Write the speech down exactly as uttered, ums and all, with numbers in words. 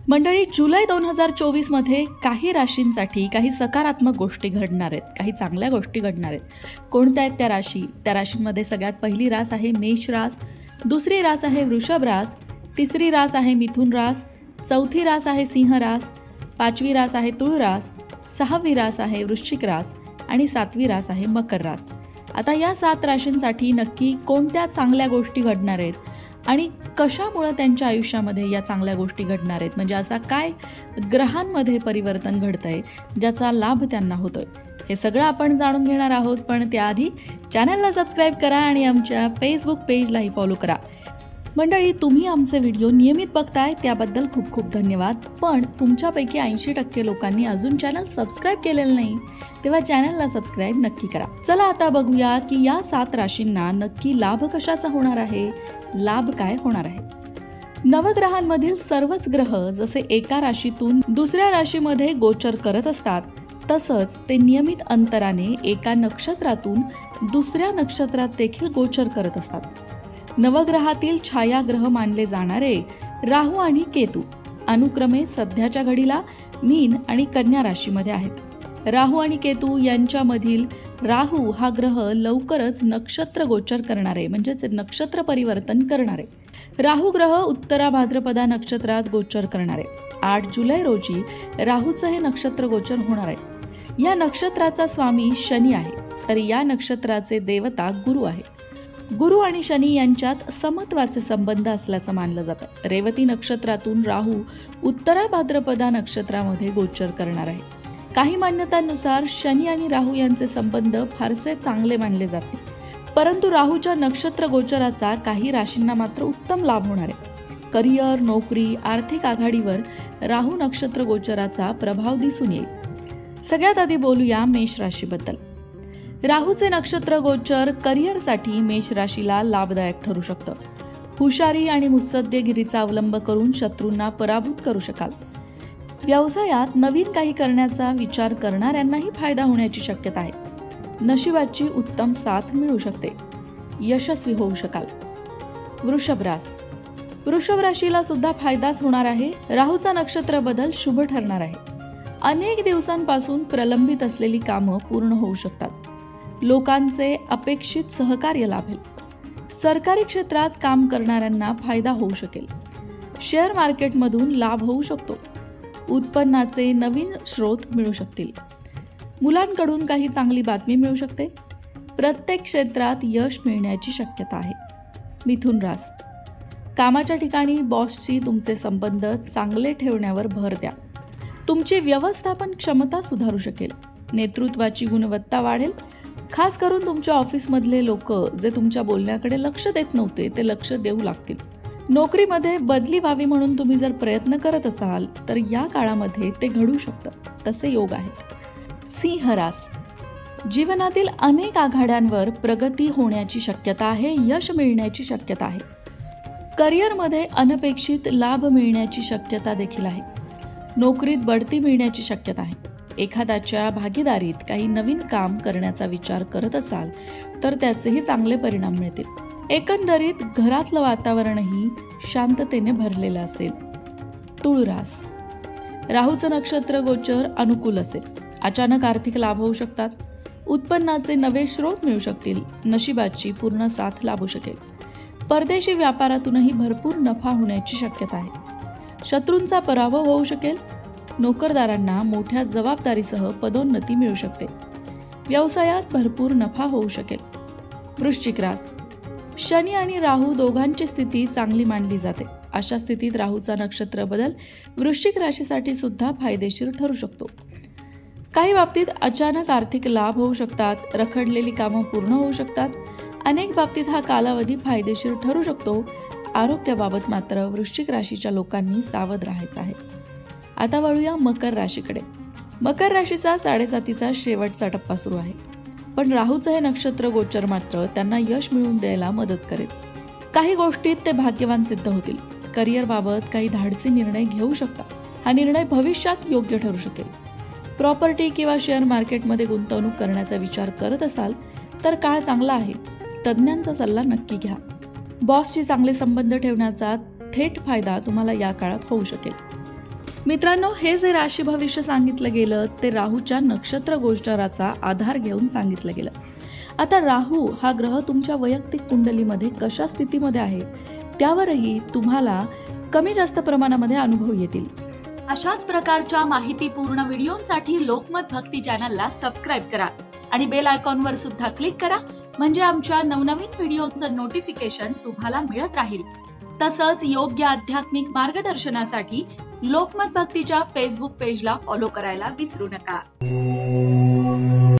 मंडळी, जुलै दोन हजार चोवीस मध्ये काही राशींसाठी काही सकारात्मक गोष्टी घडणार आहेत, काही चांगल्या गोष्टी घडणार आहेत. कोणत्या आहेत त्या राशी? त्या राशींमध्ये सगळ्यात पहिली रास आहे मेष रास, दुसरी रास आहे वृषभ रास, तिसरी रास आहे मिथुन रास, चौथी रास आहे सिंह रास, पाचवी रास आहे तुळ रास, सहावी रास आहे वृश्चिक रास आणि सातवी रास आहे मकर रास. आता या सात राशींसाठी नक्की कोणत्या चांगल्या गोष्टी घडणार आहेत आणि कशामुळे त्यांच्या आयुष्यामध्ये या चांगल्या गोष्टी घडणार आहेत, म्हणजे असा काय ग्रहांमध्ये परिवर्तन घडतंय ज्याचा लाभ त्यांना होतोय, हे सगळं आपण जाणून घेणार आहोत. पण त्याआधी चॅनलला सबस्क्राईब करा आणि आमच्या फेसबुक पेजलाही फॉलो करा. मंडळी, तुम्ही आमचे व्हिडिओ नियमित बघताय त्याबद्दल खूप खूप धन्यवाद. पण तुमच्यापैकी ऐंशी टक्के लोकांनी अजून चॅनल सबस्क्राईब केलेलं नाही, तेव्हा चॅनलला सबस्क्राईब नक्की करा. चला आता बघूया की या सात राशींना नक्की लाभ कशाचा होणार आहे, लाभ काय होणार आहे. नवग्रहांमधील सर्वच ग्रह जसे एका राशीतून दुसऱ्या राशीमध्ये गोचर करत असतात, तसंच ते नियमित अंतराने एका नक्षत्रातून दुसऱ्या नक्षत्रात देखील गोचर करत असतात. नवग्रहातील छायाग्रह मानले जाणारे राहू आणि केतू अनुक्रमे सध्याच्या घडीला मीन आणि कन्या राशीमध्ये आहेत. राहू आणि केतू यांच्यामधील राहू हा ग्रह लवकरच नक्षत्र गोचर करणारे म्हणजेच नक्षत्र परिवर्तन करणारे. राहू ग्रह उत्तरा भाद्रपदा नक्षत्रात गोचर करणारे. आठ जुलै रोजी राहूचं हे नक्षत्र गोचर होणार आहे. या नक्षत्राचा स्वामी शनी आहे, तर या नक्षत्राचे देवता गुरु आहे. गुरु आणि शनी यांच्यात समत्वाचे संबंध असल्याचं मानलं जातं. रेवती नक्षत्रातून राहू उत्तरा भाद्रपदा नक्षत्रामध्ये गोचर करणार आहे. काही मान्यतांनुसार शनी आणि राहू यांचे संबंध फारसे चांगले मानले जाते, परंतु राहूच्या नक्षत्र गोचराचा काही राशींना मात्र उत्तम लाभ होणार आहे. करिअर, नोकरी, आर्थिक आघाडीवर राहू नक्षत्र गोचराचा प्रभाव दिसून येईल. सगळ्यात आधी बोलूया मेष राशीबद्दल. राहूचे नक्षत्र गोचर करिअरसाठी मेष राशीला लाभदायक ठरू शकतं. हुशारी आणि मुत्सद्देगिरीचा अवलंब करून शत्रूंना पराभूत करू शकाल. व्यवसायात नवीन काही करण्याचा विचार करणाऱ्यांनाही फायदा होण्याची शक्यता आहे. नशिबाची उत्तम साथ मिळू शकते. यशस्वी होऊ शकाल. वृषभ रास. वृषभ राशीला सुद्धा फायदाच होणार आहे. राहूचा नक्षत्र बदल शुभ ठरणार आहे. अनेक दिवसांपासून प्रलंबित असलेली कामं पूर्ण होऊ शकतात. लोकांचे अपेक्षित सहकार्य लाभेल. सरकारी क्षेत्रात काम करणाऱ्यांना फायदा होऊ शकेल. शेअर मार्केटमधून लाभ होऊ शकतो. उत्पन्नाचे नवीन स्रोत मिळू शकतील. मुलांकडून काही चांगली बातमी मिळू शकते. प्रत्येक क्षेत्रात यश मिळण्याची शक्यता आहे. मिथुन रास. कामाच्या ठिकाणी बॉसशी तुमचे संबंध चांगले ठेवण्यावर भर द्या. तुमची व्यवस्थापन क्षमता सुधारू शकेल. नेतृत्वाची गुणवत्ता वाढेल. खास करून तुमच्या ऑफिसमधले लोक जे तुमच्या बोलण्याकडे लक्ष देत नव्हते ते लक्ष देऊ लागतील. नोकरीमध्ये बदली व्हावी म्हणून तुम्ही जर प्रयत्न करत असाल तर या काळामध्ये ते घडू शकतं, तसे योग आहेत. सिंह रास. जीवनातील अनेक आघाड्यांवर प्रगती होण्याची शक्यता आहे. यश मिळण्याची शक्यता आहे. करिअरमध्ये अनपेक्षित लाभ मिळण्याची शक्यता देखील आहे. नोकरीत बढती मिळण्याची शक्यता आहे. एखाद्याच्या भागीदारीत काही नवीन काम करण्याचा विचार करत असाल तर त्याचेही चांगले परिणाम मिळतील. एकंदरीत घरातलं वातावरणही शांततेने भरलेलं असेल. तुळ रास. राहूचं नक्षत्र गोचर अनुकूल असेल. अचानक आर्थिक लाभ होऊ शकतात. उत्पन्नाचे नवे स्रोत मिळू शकतील. नशिबाची पूर्ण साथ लाभू शकेल. परदेशी व्यापारातूनही भरपूर नफा होण्याची शक्यता आहे. शत्रूंचा पराभव होऊ शकेल. नोकरदारांना मोठ्या जबाबदारीसह पदोन्नती मिळू शकते. व्यवसायात भरपूर नफा होऊ शकेल. वृश्चिक रास. शनी आणि राहू दोघांची स्थिती चांगली मानली जाते. अशा स्थितीत राहूचा नक्षत्र बदल वृश्चिक राशीसाठी सुद्धा फायदेशीर ठरू शकतो. काही बाबतीत अचानक आर्थिक लाभ होऊ शकतात. रखडलेली कामं पूर्ण होऊ शकतात. अनेक बाबतीत हा कालावधी फायदेशीर ठरू शकतो. आरोग्याबाबत मात्र वृश्चिक राशीच्या लोकांनी सावध राहायचं आहे. आता वळूया मकर राशीकडे. मकर राशीचा साडेसातीचा शेवटचा टप्पा सुरू आहे, पण राहूचं हे नक्षत्र गोचर मात्र त्यांना यश मिळवून द्यायला मदत करेल. काही गोष्टीत ते भाग्यवान सिद्ध होतील. करिअरबाबत काही धाडसी निर्णय घेऊ शकतात. हा निर्णय भविष्यात योग्य ठरू शकेल. प्रॉपर्टी किंवा शेअर मार्केटमध्ये गुंतवणूक करण्याचा विचार करत असाल तर काळ चांगला आहे. तज्ज्ञांचा सल्ला नक्की घ्या. बॉसशी चांगले संबंध ठेवण्याचा थेट फायदा तुम्हाला या काळात होऊ शकेल. मित्रांनो, हे जे राशी भविष्य सांगितलं गेलं ते राहूच्या नक्षत्र गोचराचा आधार घेऊन सांगितलं गेलं. आता राहू हा ग्रह तुमच्या वैयक्तिक कुंडलीमध्ये कशा स्थितीमध्ये आहे त्यावरही तुम्हाला कमी जास्त प्रमाणामध्ये अनुभव येतील. अशाच प्रकारच्या माहितीपूर्ण व्हिडिओंसाठी लोकमत भक्ती चॅनलला सबस्क्राईब करा आणि बेल आयकॉनवर सुद्धा क्लिक करा, म्हणजे आमच्या नवनवीन व्हिडिओचं नोटिफिकेशन तुम्हाला मिळत राहील. तसंच योग्य आध्यात्मिक मार्गदर्शनासाठी लोकमत भक्तीच्या फेसबुक पेजला फॉलो करायला विसरू नका.